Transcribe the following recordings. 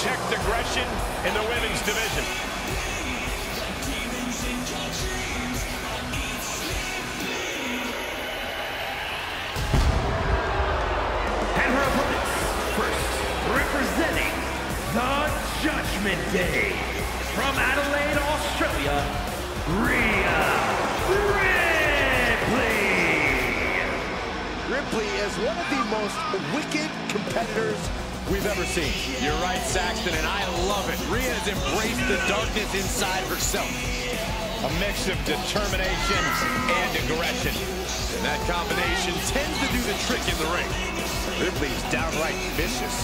unchecked aggression in the women's division. And her opponents, first, representing the Judgment Day, from Adelaide, Australia, Rhea Ripley. Ripley is one of the most wicked competitors we've ever seen. You're right, Saxton, and I love it. Rhea has embraced the darkness inside herself. A mix of determination and aggression. And that combination tends to do the trick in the ring. Ripley's downright vicious.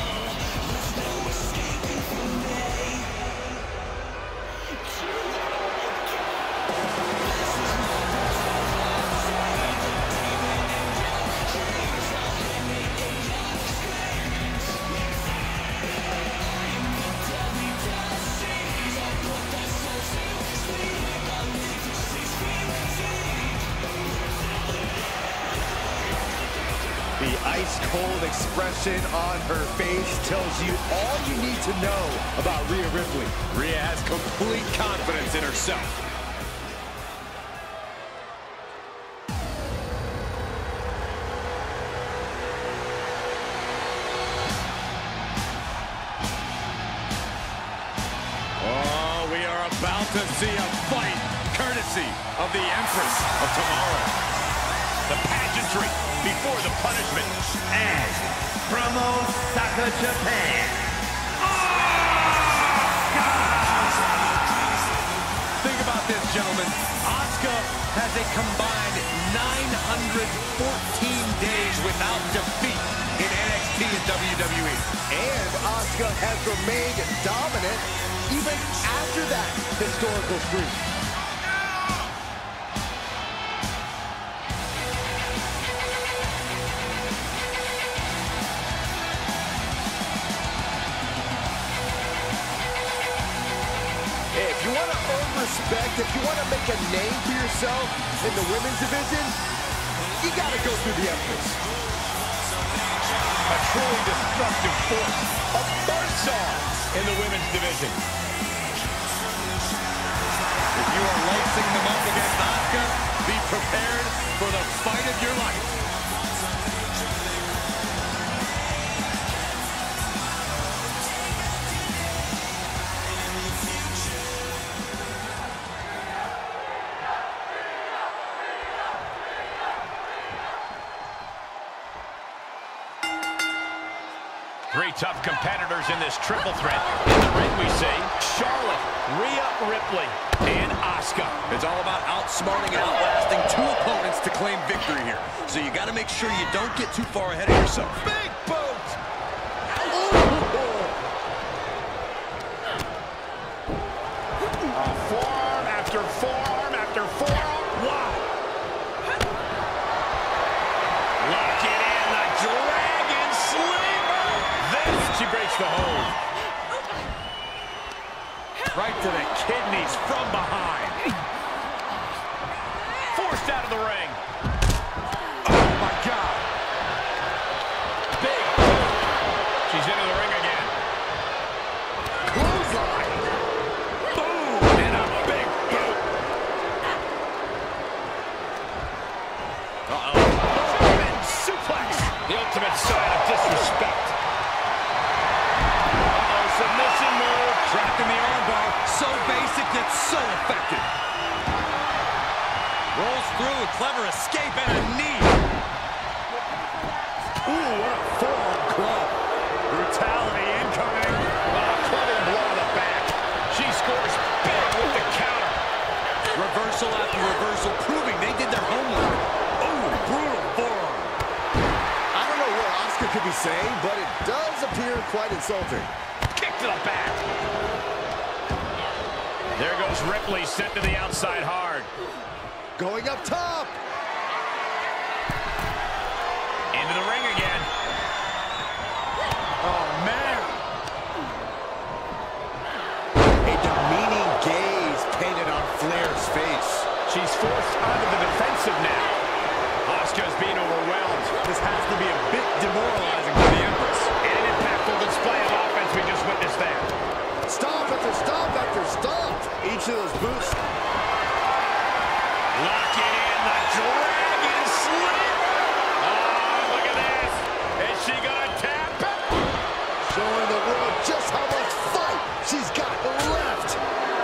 The ice-cold expression on her face tells you all you need to know about Rhea Ripley. Rhea has complete confidence in herself. Oh, we are about to see a fight courtesy of the Empress of Tomorrow. The pageantry before the punishment. And from Osaka, Japan, Think about this, gentlemen. Asuka has a combined 914 days without defeat in NXT and WWE. And Asuka has remained dominant even after that historical streak. If you want to earn respect, if you want to make a name for yourself in the women's division, you got to go through the Empress. A truly destructive force, a buzzsaw in the women's division. If you are lacing them up against Asuka, be prepared for the fight of your life. Three tough competitors in this triple threat. In the ring we see Charlotte, Rhea Ripley, and Asuka. It's all about outsmarting and outlasting two opponents to claim victory here. So you got to make sure you don't get too far ahead of yourself. Big boot! Forearm after forearm after forearm. Wow! Lock it in, the Dragon Sleeper! She breaks the hold. Right to the kidneys from behind. Forced out of the ring. Oh, my God. Big boot. She's into the ring again. Clothesline. Boom. And a big boot. Uh-oh. German suplex. The ultimate sign of disrespect. Submission move, trapped in the armbar. So basic yet so effective. Rolls through, a clever escape and a knee. Ooh, what a forearm club. Brutality incoming. Clubbing blow to the back. She scores big with the counter. Reversal after reversal, proving they did their homework. Ooh, brutal forearm. I don't know what Asuka could be saying, but it does appear quite insulting. Kick to the back. There goes Ripley, sent to the outside hard. Going up top. Into the ring again. Oh, man. A demeaning gaze painted on Flair's face. She's forced onto the defensive now. Asuka's being overwhelmed. This has to be a bit demoralizing for the Empress. And an impactful display of offense we just witnessed Each of those boots. Lock it in, the dragon sleeper. Oh, look at this. Is she gonna tap it? Showing the world just how much fight she's got left.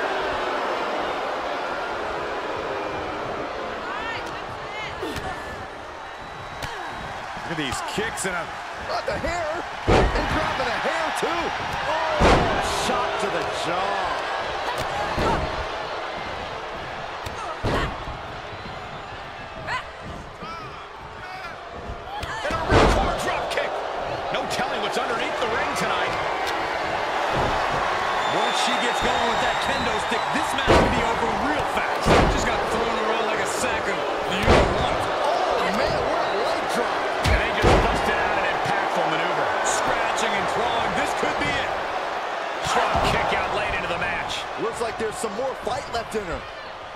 Look at these kicks and a... Got the hair. And grabbing the hair, too. Oh, shot to the jaw. And a ripcord drop kick. No telling what's underneath the ring tonight. Once she gets going with that kendo stick, this match can be over real fast. Just got thrown around like a sack of you-know-what. Oh, man, what a leg drop. And they just busted out an impactful maneuver. Scratching and clawing, this could be it. Strong kick out late into the match. Looks like there's some more fight left in her.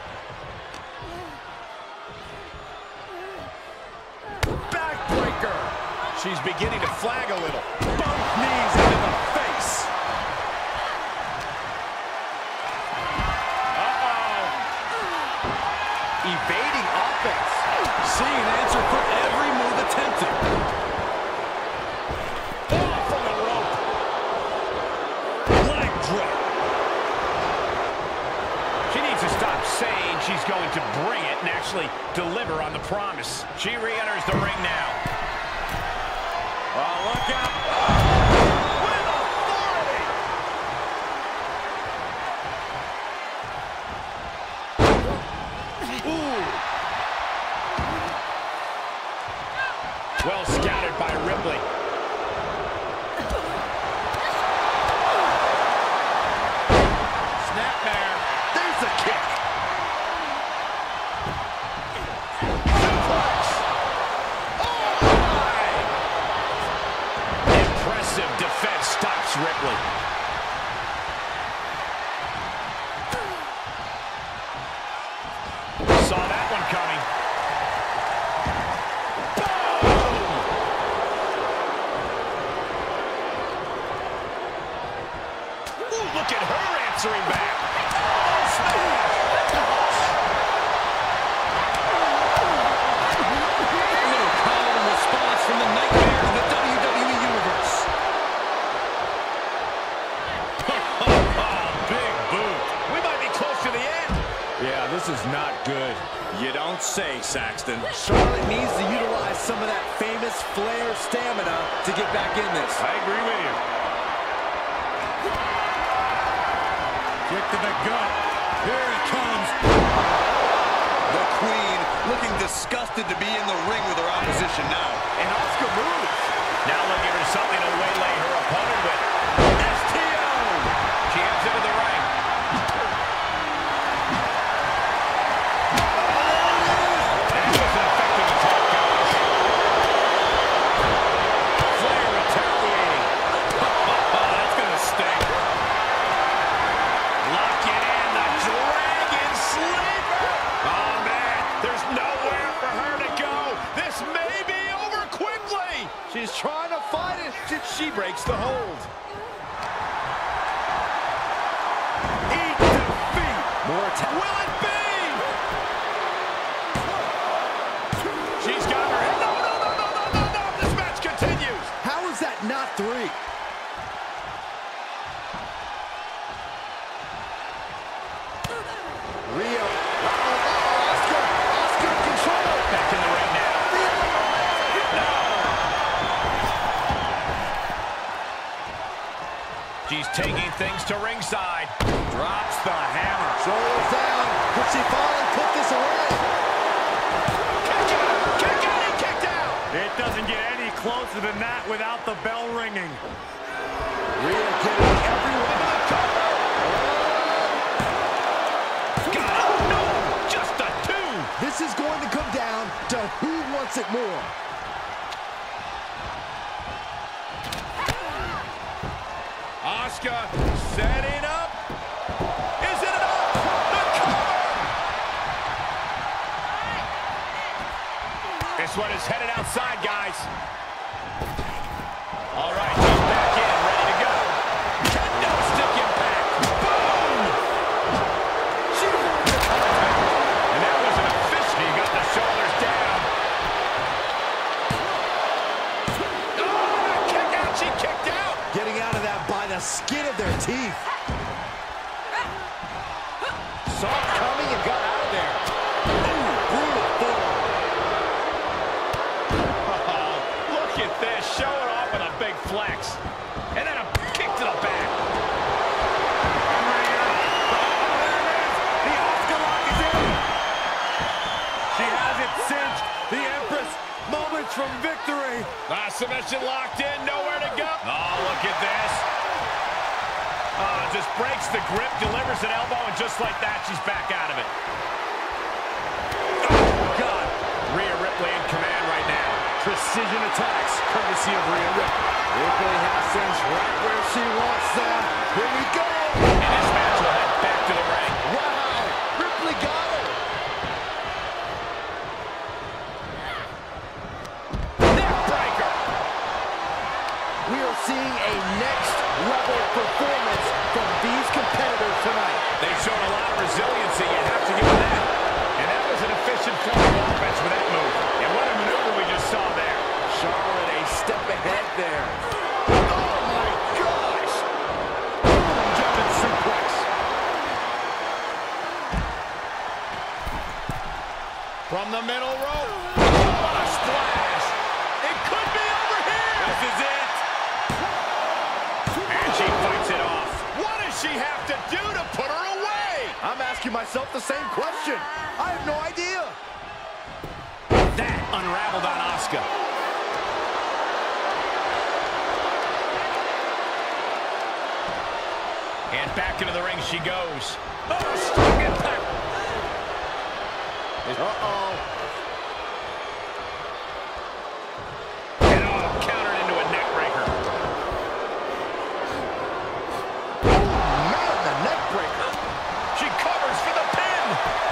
Backbreaker. She's beginning to flag a little. Both knees into the face. Uh-oh. Evading offense. Seeing an answer for every move attempted. Oh, from the rope. Leg drop. She needs to stop saying she's going to bring it and actually deliver on the promise. She re-enters the ring now. Oh, look out. With authority. Ooh. Well scouted by Ripley. Snapmare. There's a kick. Suplex. Oh, my. Impressive defense stops Ripley. Saw that one coming. Boom! Ooh, look at her answering back. Oh, smash! A little calm response from the nightmare of the WWE Universe. Big boot. We might be close to the end. Yeah, this is not good. You don't say, Saxton. Charlotte needs to utilize some of that famous Flair stamina to get back in this. I agree with you. Kick to the gut. Here it comes. The Queen looking disgusted to be in the ring with her opposition now. And Asuka moves. Now looking for something to waylay her opponent with. STO. She heads into the ring. That was an effective attack, guys. Flair retaliating. That's going to sting. Lock it in, the dragon sleeper. Oh, man, there's nowhere for her to go. This may be over quickly. She's trying to fight it. She breaks the hold. Eat defeat. More attack. Will it be? She's got her. No. This match continues. How is that not 3? Rio. Oscar control. Back in the ring now. No. She's taking things to ringside. Drops the hammer. Shoulders down. Could she finally put this away? Kick out and kicked out. It doesn't get any closer than that without the bell ringing. Rhea getting everyone to the cover. Got it. No, just a 2. This is going to come down to who wants it more. Asuka setting up. Is it enough? The cover. This one is headed outside, guys. All right, she's back in, ready to go. Kendo stick impact. Boom! teeth. Saw it coming and got out of there. Ooh, brutal form. Look at this, showing off with a big flex. And then a kick to the back. The Asuka lock is in. She has it cinched. The Empress, moments from victory. Submission locked in, nowhere to go. Oh, look at this. Just breaks the grip, delivers an elbow, and just like that, she's back out of it. Oh, God. Rhea Ripley in command right now. Precision attacks, courtesy of Rhea Ripley. Ripley has things right where she wants them. Here we go. And this match will head back to the ring. Wow, Ripley got her. Neckbreaker. We are seeing a next level performance from these competitors tonight. They showed a lot of resiliency, you have to give them that. And that was an efficient form of offense with that move. And what a maneuver we just saw there. Charlotte a step ahead there. Oh my gosh! Jumping suplex. From the middle rope. What a splash. It could be over here. This is it. And she fights it off. What does she have to do to put her away? I'm asking myself the same question. I have no idea. That unraveled on Asuka. And back into the ring she goes. Oh, strong impact. Uh-oh. And oh, countered into a neck breaker. Man, the neck breaker. She covers for the pin.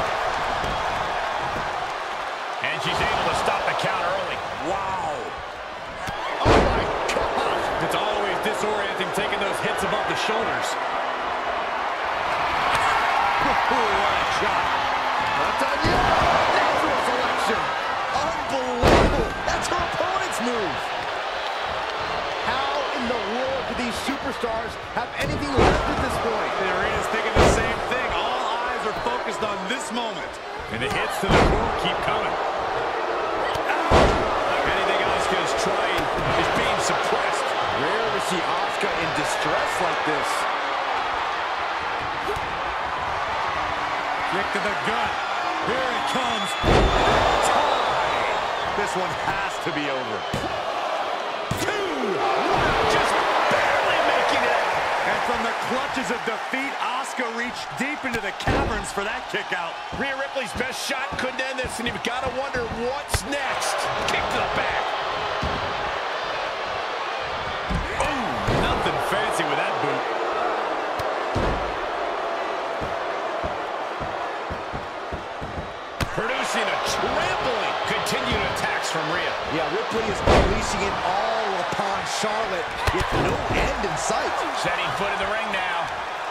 And she's able to stop the count early. Wow. Oh my gosh. It's always disorienting taking those hits above the shoulders. What a shot. Not done yet. Natural selection. Unbelievable. That's her opponent's move. How in the world do these superstars have anything left at this point? The arena's thinking the same thing. All eyes are focused on this moment. And the hits to the core keep coming. Anything Asuka is trying is being suppressed. Rare to see Asuka in distress like this. Kick to the gut. Here it comes. This one has to be over. Just barely making it. And from the clutches of defeat, Asuka reached deep into the caverns for that kick out. Rhea Ripley's best shot couldn't end this, and you've got to wonder what's next. Kick to the back. Oh, nothing fancy with that boot. Producing a trampling. Continued attacks from Rhea. Yeah, Ripley is unleashing it all upon Charlotte with no end in sight. Setting foot in the ring now.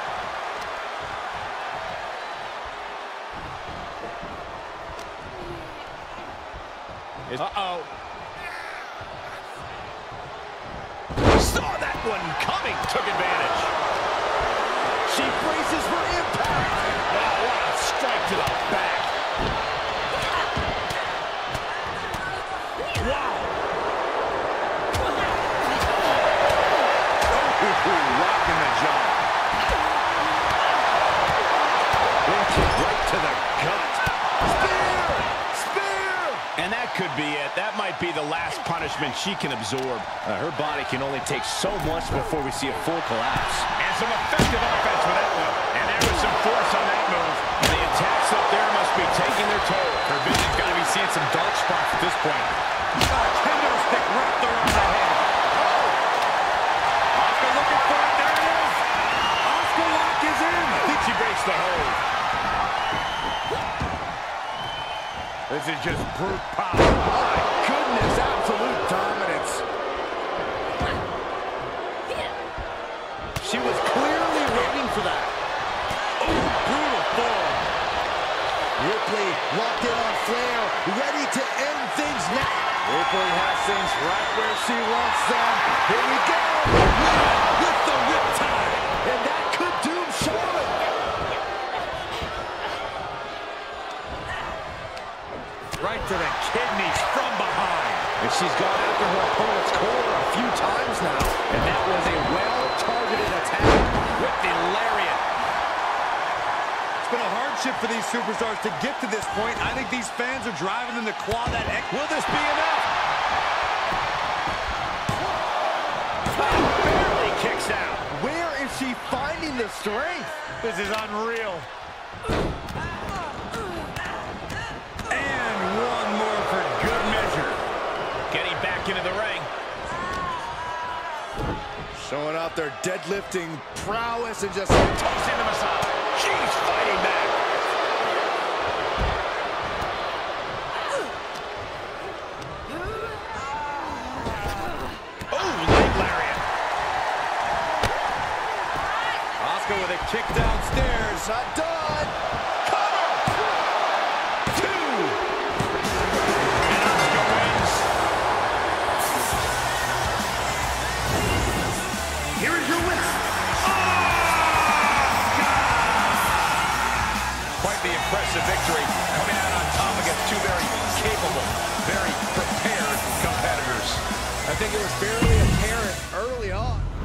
Uh-oh. Saw that one coming. Took advantage. She braces for impact. Oh, what a strike to the back. Wow. Rocking the jaw. Right to the gut. Spear! Spear! And that could be it. That might be the last punishment she can absorb. Her body can only take so much before we see a full collapse. And some effective offense with that one. And there was some force on that move. And the attacks up there must be taking their toll. Her vision's got to be seeing some dark spots at this point. Kendo stick wrapped around the head. Asuka looking for it. There it is. Asuka lock is in. I think she breaks the hold. This is just brute power. My goodness, absolute dominance. She was clearly waiting for that. Oh, brutal form. Ripley locked in on Flair, ready to end things now. Ripley has things right where she wants them. Here we go. With the riptide. And that She's gone after her opponent's core a few times now. And that was a well-targeted attack with the lariat. It's been a hardship for these superstars to get to this point. I think these fans are driving them to claw that X. Will this be enough? Barely kicks out. Where is she finding the strength? This is unreal. And one more for good measure. Getting back into the ring. Showing off their deadlifting prowess and just Tossing the massage. She's fighting back. Oh, leg lariat. Asuka with a kick downstairs. not done. Cover. 2. And Asuka wins. Here is your winner, Quite the impressive victory, coming out on top against two very capable, very prepared competitors. I think it was fairly apparent early on.